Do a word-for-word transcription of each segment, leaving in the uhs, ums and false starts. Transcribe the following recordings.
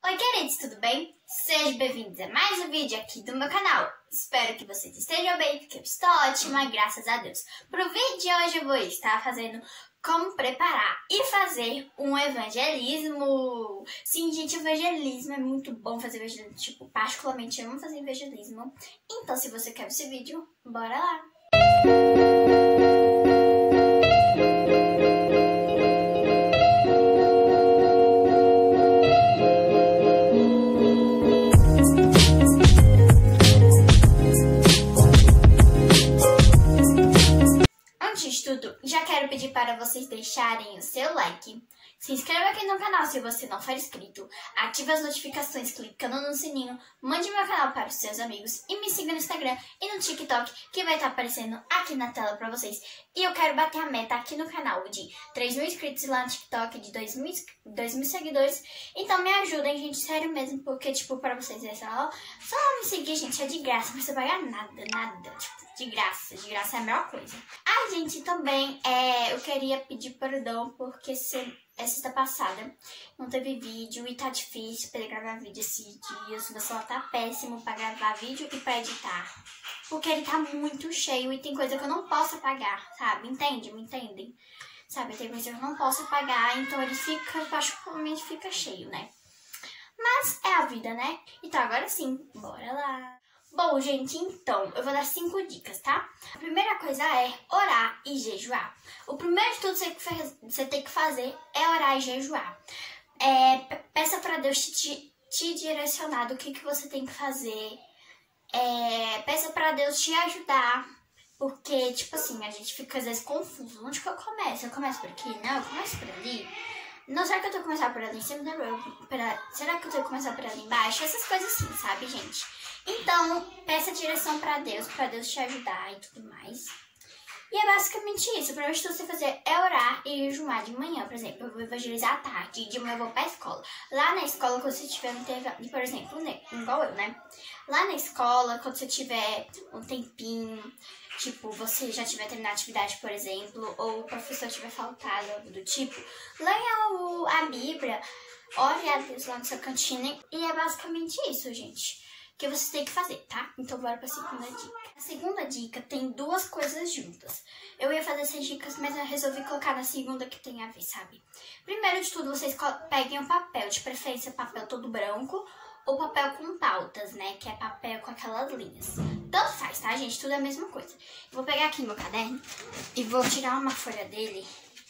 Oi, queridos, tudo bem? Sejam bem-vindos a mais um vídeo aqui do meu canal. Espero que vocês estejam bem, porque eu estou ótima, graças a Deus. Para o vídeo de hoje eu vou estar fazendo como preparar e fazer um evangelismo. Sim, gente, evangelismo é muito bom fazer evangelismo. Tipo, particularmente eu amo fazer evangelismo. Então, se você quer esse vídeo, bora lá! Já quero pedir para vocês deixarem o seu like, se inscreva aqui no canal se você não for inscrito, ative as notificações clicando no sininho, mande meu canal para os seus amigos e me siga no Instagram e no TikTok que vai estar aparecendo aqui na tela para vocês. E eu quero bater a meta aqui no canal de três mil inscritos lá no TikTok, de dois mil seguidores. Então me ajudem, gente, sério mesmo, porque tipo, para vocês é só, só me seguir, gente, é de graça, não precisa pagar nada, nada, tipo. De graça, de graça é a melhor coisa. Ah, gente, também é, eu queria pedir perdão porque se, é sexta passada não teve vídeo e tá difícil pra gravar vídeo esses dias. O meu celular tá péssimo pra gravar vídeo e pra editar. Porque ele tá muito cheio e tem coisa que eu não posso apagar, sabe? Entende? Me entendem? Sabe, tem coisa que eu não posso apagar, então ele fica, particularmente fica cheio, né? Mas é a vida, né? Então agora sim, bora lá! Bom, gente, então, eu vou dar cinco dicas, tá? A primeira coisa é orar e jejuar. O primeiro de tudo que você tem que fazer é orar e jejuar. É, peça pra Deus te, te direcionar do que, que você tem que fazer. É, peça pra Deus te ajudar. Porque, tipo assim, a gente fica às vezes confuso. Onde que eu começo? Eu começo por aqui? Não, eu começo por ali. Não, será que eu tenho que começar por ali em cima? Não, pra, será que eu tenho que começar por ali embaixo? Essas coisas assim, sabe, gente? Então, peça direção pra Deus, pra Deus te ajudar e tudo mais. E é basicamente isso. O primeiro que você fazer é orar e jejuar de manhã. Por exemplo, eu vou evangelizar à tarde e de manhã eu vou pra escola. Lá na escola, quando você tiver um intervalo, por exemplo, né, igual eu, né? Lá na escola, quando você tiver um tempinho, tipo, você já tiver terminado a atividade, por exemplo, ou o professor tiver faltado, algo do tipo, leia o, a Bíblia, ore a Deus lá no seu cantinho. E é basicamente isso, gente, que você tem que fazer, tá? Então bora pra segunda dica. A segunda dica tem duas coisas juntas. Eu ia fazer essas dicas, mas eu resolvi colocar na segunda que tem a ver, sabe? Primeiro de tudo, vocês peguem um papel, de preferência papel todo branco, ou papel com pautas, né? Que é papel com aquelas linhas. Tanto faz, tá, gente? Tudo é a mesma coisa. Eu vou pegar aqui meu caderno e vou tirar uma folha dele.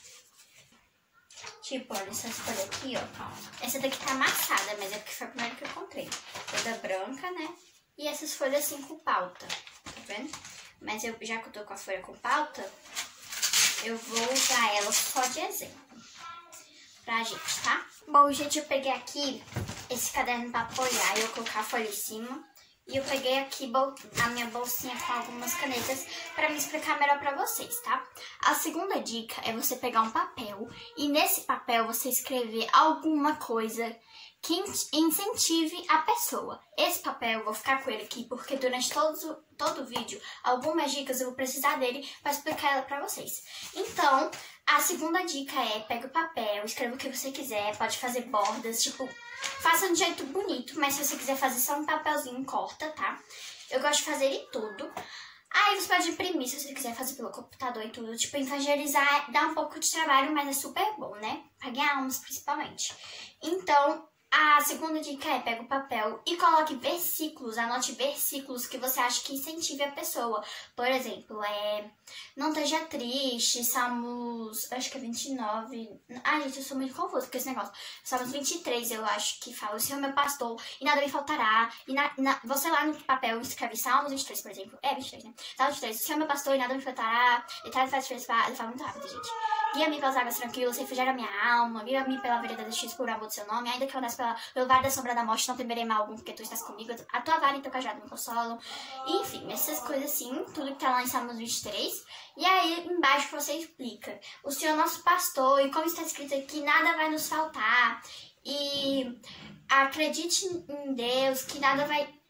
Tipo, olha, essa folha aqui, ó. Essa daqui tá amassada, mas é porque foi a primeira que eu encontrei. Toda branca, né? E essas folhas assim com pauta, tá vendo? Mas eu, já que eu tô com a folha com pauta, eu vou usar ela só de exemplo pra gente, tá? Bom, gente, eu peguei aqui esse caderno pra apoiar e eu colocar a folha em cima. E eu peguei aqui a minha bolsinha com algumas canetas para me explicar melhor para vocês, tá? A segunda dica é você pegar um papel e nesse papel você escrever alguma coisa que incentive a pessoa. Esse papel eu vou ficar com ele aqui porque durante todo, todo o vídeo, algumas dicas eu vou precisar dele para explicar ela para vocês. Então, a segunda dica é pega o papel, escreva o que você quiser, pode fazer bordas, tipo, faça de um jeito bonito, mas se você quiser fazer só um papelzinho, corta, tá? Eu gosto de fazer ele tudo. Aí você pode imprimir se você quiser fazer pelo computador e tudo. Tipo, evangelizar dá um pouco de trabalho, mas é super bom, né? Pra ganhar almas, principalmente. Então, a segunda dica é pega o papel e coloque versículos, anote versículos que você acha que incentive a pessoa. Por exemplo, é não esteja triste, Salmos, acho que é vinte e nove. Ai, gente, eu sou muito confusa com esse negócio. Salmos vinte e três, eu acho que fala, o Senhor é meu pastor e nada me faltará. E na, na, você lá no papel escreve Salmos vinte e três, por exemplo. É vinte e três, né? Salmos vinte e três, o Senhor é meu pastor e nada me faltará. E traz faz ele fala muito rápido, gente. Guia-me pelas águas tranquilas, refrigera minha alma, guia-me pela vereda da justiça por amor do seu nome, ainda que eu nasça pela, pelo vale da sombra da morte, não temerei mal algum, porque tu estás comigo, a tua vara e teu cajado me consolam. Enfim, essas coisas assim, tudo que tá lá em Salmos vinte e três. E aí, embaixo você explica, o Senhor é nosso pastor, e como está escrito aqui, nada vai nos faltar. E acredite em Deus, que nada vai...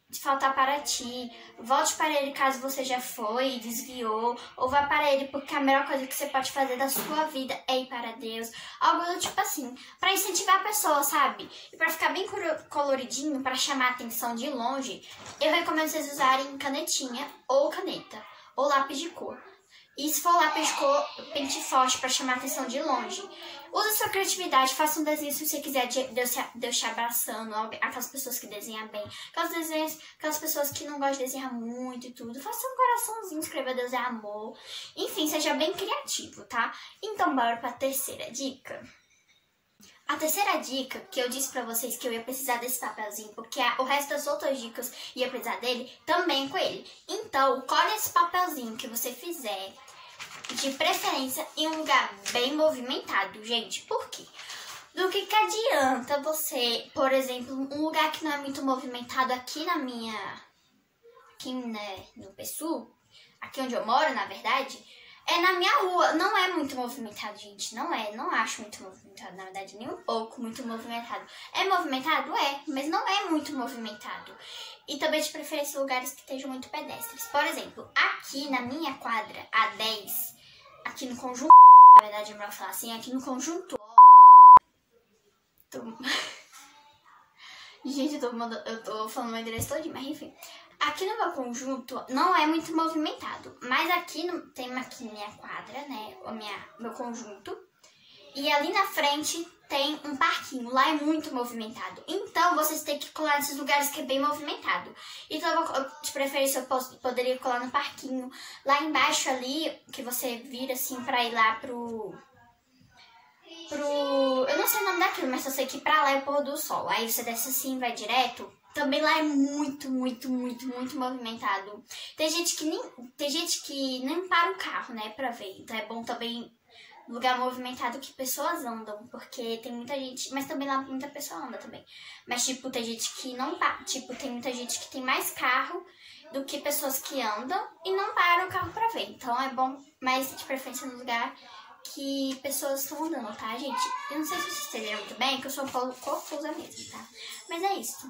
faltar para ti, volte para ele caso você já foi e desviou, ou vá para ele porque a melhor coisa que você pode fazer da sua vida é ir para Deus, algo do tipo assim, para incentivar a pessoa, sabe? E para ficar bem coloridinho, para chamar a atenção de longe, eu recomendo vocês usarem canetinha ou caneta, ou lápis de cor. E se for lápis de cor, pente forte para chamar a atenção de longe. Use sua criatividade, faça um desenho se você quiser de Deus, Deus te abraçando, aquelas pessoas que desenham bem, aquelas, desenhos, aquelas pessoas que não gostam de desenhar muito e tudo. Faça um coraçãozinho, escreva Deus é amor. Enfim, seja bem criativo, tá? Então bora pra terceira dica. A terceira dica, que eu disse pra vocês que eu ia precisar desse papelzinho, porque o resto das outras dicas ia precisar dele, também com ele. Então, colhe esse papelzinho que você fizer, de preferência em um lugar bem movimentado, gente. Por quê? Do que que adianta você, por exemplo, um lugar que não é muito movimentado aqui na minha... Aqui, né, no P SU, aqui onde eu moro, na verdade... É na minha rua, não é muito movimentado, gente, não é, não acho muito movimentado, na verdade, nem um pouco muito movimentado. É movimentado? É, mas não é muito movimentado. E também de preferência lugares que estejam muito pedestres. Por exemplo, aqui na minha quadra, a dez, aqui no conjunto, na verdade é melhor falar assim, aqui no conjunto... Tô... Gente, eu tô, mandando, eu tô falando meu endereço todinho, mas enfim... Aqui no meu conjunto não é muito movimentado, mas aqui no, tem aqui minha quadra, né, o minha, meu conjunto, e ali na frente tem um parquinho, lá é muito movimentado. Então, vocês têm que colar nesses lugares que é bem movimentado. Então, eu, de preferência, eu posso, poderia colar no parquinho, lá embaixo ali, que você vira assim pra ir lá pro... pro... Eu não sei o nome daquilo, mas eu sei que pra lá é o pôr do sol. Aí você desce assim, vai direto... Também lá é muito, muito, muito, muito movimentado. Tem gente que nem, tem gente que nem para o carro, né, pra ver. Então é bom também lugar movimentado que pessoas andam, porque tem muita gente, mas também lá muita pessoa anda também. Mas tipo, tem gente que não para, tipo, tem muita gente que tem mais carro do que pessoas que andam e não param o carro pra ver. Então é bom, mas de preferência no lugar que pessoas estão andando, tá, gente? Eu não sei se vocês entenderam muito bem, que eu sou um pouco confusa mesmo, tá? Mas é isso.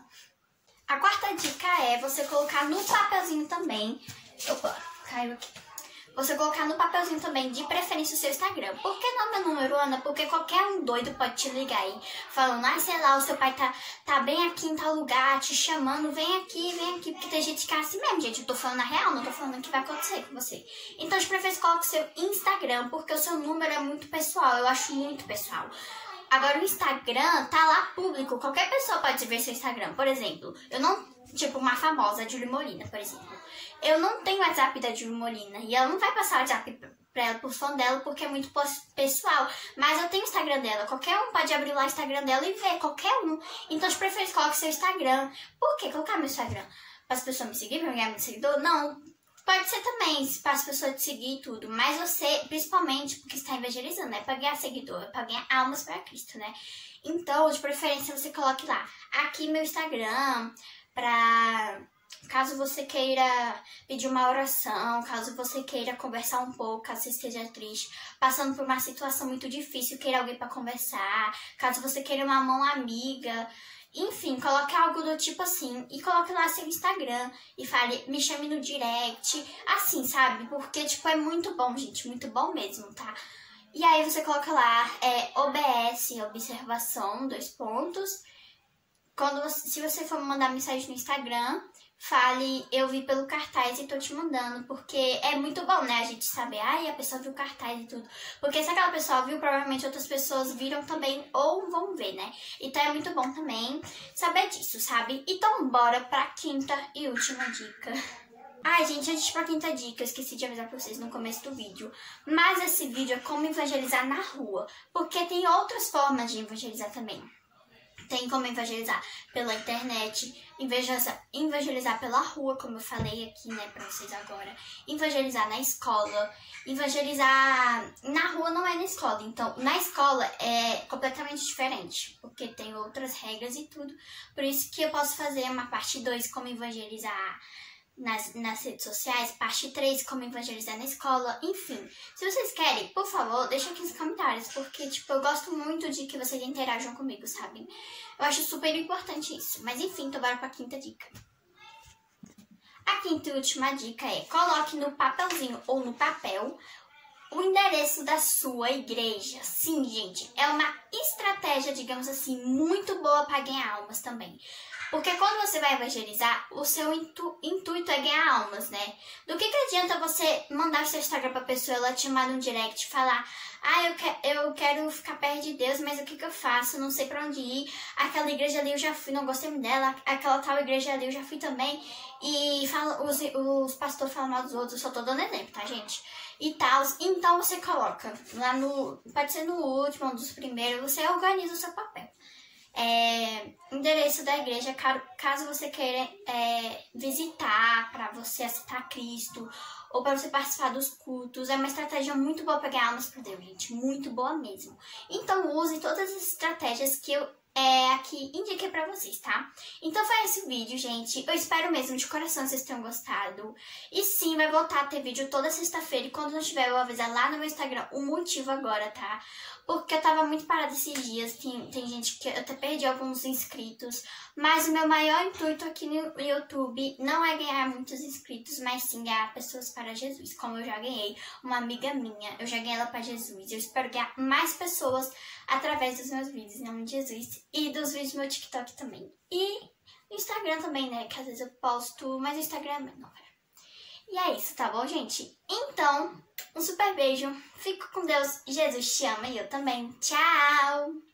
A quarta dica é você colocar no papelzinho também... Opa, caiu aqui. Você colocar no papelzinho também, de preferência, o seu Instagram. Por que não meu número, Ana? Porque qualquer um doido pode te ligar aí, falando, ah, sei lá, o seu pai tá, tá bem aqui em tal lugar, te chamando, vem aqui, vem aqui. Porque tem gente que é assim mesmo, gente. Eu tô falando a real, não tô falando o que vai acontecer com você. Então, de preferência, coloque o seu Instagram, porque o seu número é muito pessoal. Eu acho muito pessoal. Agora, o Instagram tá lá público. Qualquer pessoa pode ver seu Instagram. Por exemplo, eu não... Tipo, uma famosa, a Julie Molina, por exemplo. Eu não tenho WhatsApp da Julie Molina. E ela não vai passar o WhatsApp pra ela, pro fã dela, porque é muito pessoal. Mas eu tenho o Instagram dela. Qualquer um pode abrir lá o Instagram dela e ver. Qualquer um. Então, de preferência, coloque seu Instagram. Por que colocar meu Instagram? Para as pessoas me seguirem, pra eu ganhar meu seguidor? Não. Pode ser também, para as pessoas te seguir e tudo. Mas você, principalmente, porque está evangelizando, é para ganhar seguidor, é para ganhar almas para Cristo, né? Então, de preferência, você coloque lá. Aqui meu Instagram, para... Caso você queira pedir uma oração, caso você queira conversar um pouco, caso você esteja triste, passando por uma situação muito difícil, queira alguém para conversar, caso você queira uma mão amiga... Enfim, coloque algo do tipo assim, e coloque lá seu Instagram e fale, me chame no direct, assim, sabe? Porque, tipo, é muito bom, gente, muito bom mesmo, tá? E aí você coloca lá, é, O B S, observação, dois pontos. Quando você, se você for mandar mensagem no Instagram, fale, eu vi pelo cartaz e tô te mandando, porque é muito bom, né, a gente saber, ai, a pessoa viu o cartaz e tudo, porque se aquela pessoa viu, provavelmente outras pessoas viram também, ou vão ver, né, então é muito bom também saber disso, sabe? Então bora pra quinta e última dica. Ai, gente, antes de ir pra quinta dica, eu esqueci de avisar pra vocês no começo do vídeo, mas esse vídeo é como evangelizar na rua, porque tem outras formas de evangelizar também. Tem como evangelizar pela internet, evangelizar, evangelizar pela rua, como eu falei aqui, né, pra vocês agora. Evangelizar na escola. Evangelizar na rua não é na escola. Então, na escola é completamente diferente, porque tem outras regras e tudo. Por isso que eu posso fazer uma parte dois, como evangelizar nas, nas redes sociais, parte três, como evangelizar na escola, enfim. Se vocês querem, por favor, deixa aqui nos comentários, porque, tipo, eu gosto muito de que vocês interajam comigo, sabe? Eu acho super importante isso. Mas, enfim, então bora pra quinta dica. A quinta e última dica é: coloque no papelzinho ou no papel o endereço da sua igreja. Sim, gente, é uma estratégia, digamos assim, muito boa para ganhar almas também. Porque quando você vai evangelizar, o seu intu intuito é ganhar almas, né? Do que, que adianta você mandar seu Instagram pra pessoa, ela te mandar um direct e falar: ah, eu, que eu quero ficar perto de Deus, mas o que, que eu faço? Não sei pra onde ir. Aquela igreja ali eu já fui, não gostei muito dela. Aquela tal igreja ali eu já fui também. E fala, os, os pastores falam mal dos outros, eu só tô dando exemplo, tá, gente? E tal. Então você coloca lá no... Pode ser no último, um dos primeiros, você organiza o seu papel. É, endereço da igreja, caso você queira é, visitar, para você aceitar Cristo ou para você participar dos cultos. É uma estratégia muito boa para ganhar almas para Deus, gente, muito boa mesmo. Então use todas as estratégias que eu é, aqui indiquei para vocês, tá? Então foi esse vídeo, gente. Eu espero mesmo de coração que vocês tenham gostado. E sim, vai voltar a ter vídeo toda sexta-feira. E quando não tiver, eu vou avisar lá no meu Instagram o motivo agora, tá? Porque eu tava muito parada esses dias. Tem, tem gente que eu até perdi alguns inscritos. Mas o meu maior intuito aqui no YouTube não é ganhar muitos inscritos, mas sim ganhar pessoas para Jesus. Como eu já ganhei uma amiga minha, eu já ganhei ela para Jesus. Eu espero ganhar mais pessoas através dos meus vídeos, em nome de Jesus. E dos vídeos do meu TikTok também. E no Instagram também, né? Que às vezes eu posto, mas o Instagram é menor. E é isso, tá bom, gente? Então, um super beijo. Fico com Deus. Jesus te ama e eu também. Tchau!